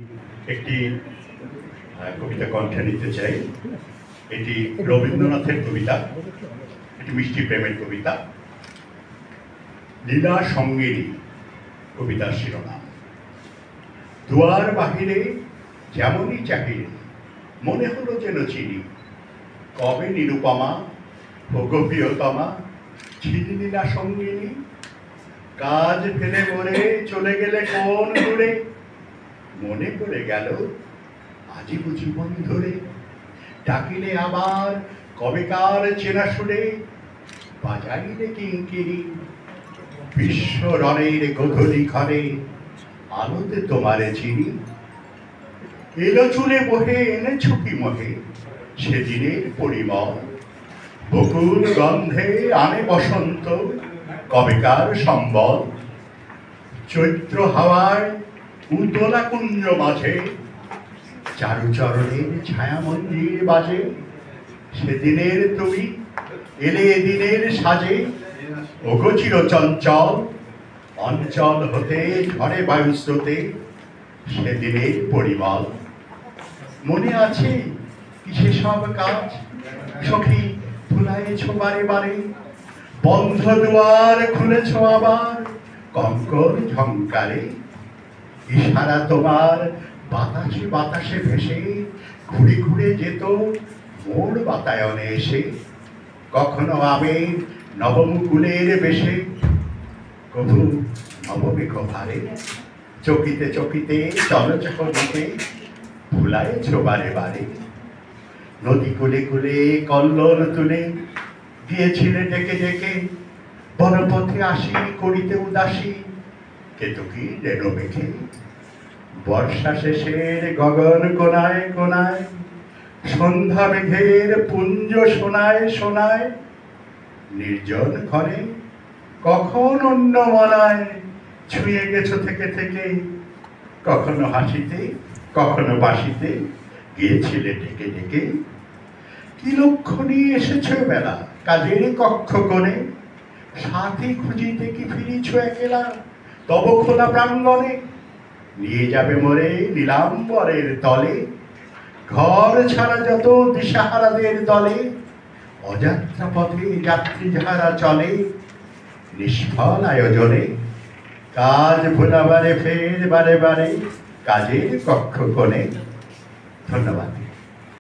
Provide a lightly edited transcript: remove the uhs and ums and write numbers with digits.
একটি কবিতা কণ্ঠে নিতে চাই। এটি রবীন্দ্রনাথের কবিতা, এটি মিষ্টি প্রেমের কবিতা। লীলা সঙ্গিনী কবিতার শিরোনাম। দুয়ার বাহিরে যেমনই চাহিরে, মনে হলো যেন চিনি। কবে নিরুপমা ও গভীরতমা ছিলি লীলা সঙ্গিনী। কাজ ফেলে মরে চলে গেলে কোন দূরে, মনে পড়ে গেল আজীবন ধরে। ডাকিলে আবার কবেকার চেনা সুরে, বাজাইলে কিঙ্কিনি। বিশ্ব রণের গোধূলি ঘরে আলোতে তোমারে চিনি। এলো চুলে বহে এনে ছুপি মহে সেদিনের পরিমল। বকুল গন্ধে আনে বসন্ত কবেকার সম্বল। চৈত্র হাওয়ায় উতলা কুঞ্জ মাঝে চারুচরণের ছায়া মন্দির বাজে। সেদিনের তুমি এলে এদিনের সাজে, অগোচির চঞ্চল অঞ্চল হতে ঝরে বায়ুস্রোতে সেদিনের পরিমল। মনে আছে কি সেসব কাজ সখী ভুলাইছ বারে বারে। বন্ধ দুয়ার খুলেছ আবার কঙ্কর ঝংকারে। ইশারা তোমার বাতাসে বাতাসে ভেসে ঘুরে ঘুরে যেত মোর বাতায়নে এসে। কখনো আমের নবমুকুলের বেশে, কভু নবমেঘ ভারে। চকিতে চকিতে চলচক দিতে ভুলাইছ বারে বারে। নদী কুলে কুলে কল্লোল তুলে গিয়েছিলে ডেকে ডেকে। বনপথে আসি করিতে উদাসী কেতকী যেন মেঘে। বর্ষা শেষের গগন কোনায় কোনায় সন্ধ্যা মেঘের পুঞ্জ শোনায় শোনায়। নির্জন ঘরে কখন অন্য মনায় ছুঁয়ে গেছো থেকে থেকে। কখনো হাসিতে কখনো বাসিতে গিয়েছিলে ডেকে ডেকে। কি লক্ষ্য নিয়ে এসেছ বেলা কাজের কক্ষ কোণে। সাথী খুঁজিতে কি ফিরিছ একলা তব খোলা প্রাঙ্গণে। নিয়ে যাবে মোরে নীলাম্বরের তলে, ঘর ছাড়া যত দিশাহারাদের দলে। অযাত্রা পথে যাত্রী যাহারা চলে, নিষ্ফল আয়োজনে কাজ ভোলাবারে ফের বারে বারে কাজের কক্ষ কোণে। ধন্যবাদ।